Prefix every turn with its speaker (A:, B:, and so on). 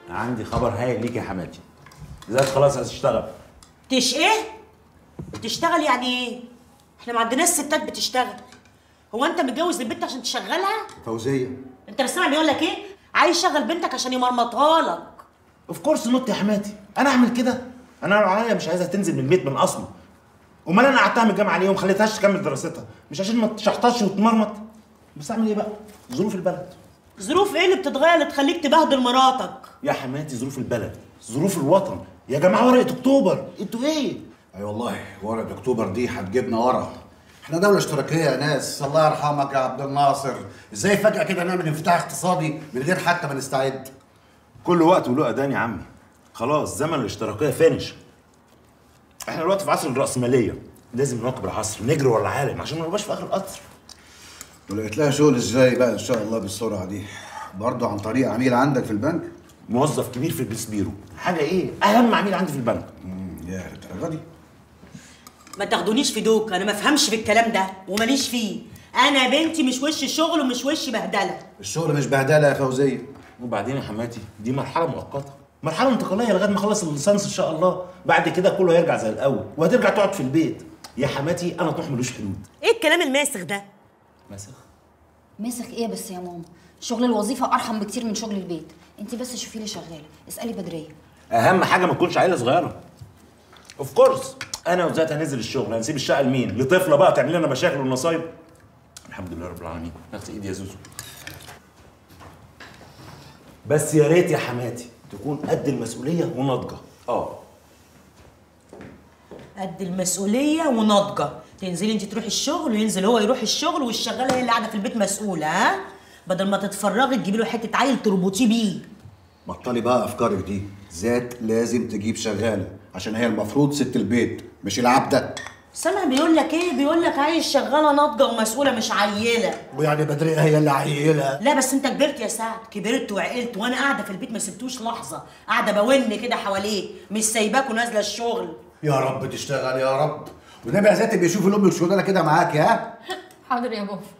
A: عندي خبر هايل ليك يا حماتي. زاد خلاص هتشتغل.
B: ايه؟ تشتغل يعني ايه؟ احنا ما عندناش ستات بتشتغل. هو انت متجوز البنت عشان تشغلها؟
C: فوزيه،
B: انت مش سامع بيقول لك ايه؟ عايز يشغل بنتك عشان يمرمطها لك.
A: اوف كورس نوت يا حماتي، انا اعمل كده؟ انا لو عليا مش عايزها تنزل من البيت من اصله. امال انا قعدتها من الجامعه ليه وما خليتهاش تكمل دراستها؟ مش عشان ما تشحطش وتمرمط؟ بس اعمل ايه بقى؟ ظروف البلد.
B: ظروف ايه اللي بتتغير اللي تخليك تبهدل مراتك؟
A: يا حماتي ظروف البلد، ظروف الوطن. يا جماعه ورقه اكتوبر، انتوا ايه؟
C: اي والله ورقه اكتوبر دي هتجيبنا ورا. احنا دوله اشتراكيه يا ناس، الله يرحمك يا عبد الناصر. ازاي فجاه كده نعمل انفتاح اقتصادي من غير حتى ما نستعد؟
A: كل وقت وله اذان يا عمي. خلاص زمن الاشتراكيه فينش. احنا دلوقتي في عصر الرأسمالية، لازم نواكب العصر، نجري ورا العالم عشان ما نبقاش في اخر القطر.
C: ولقيت لها شغل ازاي بقى ان شاء الله بالسرعه دي؟ برضه عن طريق عميل عندك في البنك؟
A: موظف كبير في البسبيرو. حاجة ايه؟ أهم عميل عندي في البنك.
C: يا للدرجة دي؟
B: ما تاخدونيش في دوك، انا ما افهمش في الكلام ده وماليش فيه. انا بنتي مش وش شغل ومش وش بهدله.
C: الشغل مش بهدله يا فوزيه.
A: وبعدين يا حماتي دي مرحلة مؤقتة، مرحلة انتقالية لغاية ما اخلص الليسانس ان شاء الله، بعد كده كله هيرجع زي الأول وهترجع تقعد في البيت. يا حماتي أنا طموح ملوش حدود.
B: ايه الكلام الماسخ ده؟
A: ماسخ؟
D: ماسخ ايه بس يا ماما؟ شغل الوظيفه ارحم بكتير من شغل البيت. انت بس شوفي لي شغاله، اسالي بدريه.
A: أهم حاجة ما تكونش عيلة صغيرة. اوف كورس أنا وزات هننزل الشغل، هنسيب الشقة لمين؟ لطفلة بقى تعمل لنا مشاكل ونصايب؟ الحمد لله رب العالمين، نغسل ايدي يا زوزو. بس يا ريت يا حماتي تكون قد المسؤولية وناضجة.
B: قد المسؤوليه وناضجه. تنزلي انت تروحي الشغل وينزل هو يروح الشغل والشغاله هي اللي قاعده في البيت مسؤوله، ها؟ بدل ما تتفرغي تجيبي له حته عيل تربطيه بيه.
C: بطلي بقى افكارك دي، ذات لازم تجيب شغاله عشان هي المفروض ست البيت مش العبده.
B: سامع بيقول لك ايه؟ بيقول لك عايز شغاله ناضجه ومسؤوله مش عيله.
C: ويعني بدريه هي اللي عيله؟
B: لا بس انت كبرت يا سعد، كبرت وعقلت، وانا قاعده في البيت ما سبتوش لحظه، قاعده بون كده حواليه، مش سايباك ونازله الشغل.
C: يا رب تشتغل يا رب. والنبي يا ذاتي بيشوف الام الشغاله كده معاك. ها
D: حاضر يا بابا.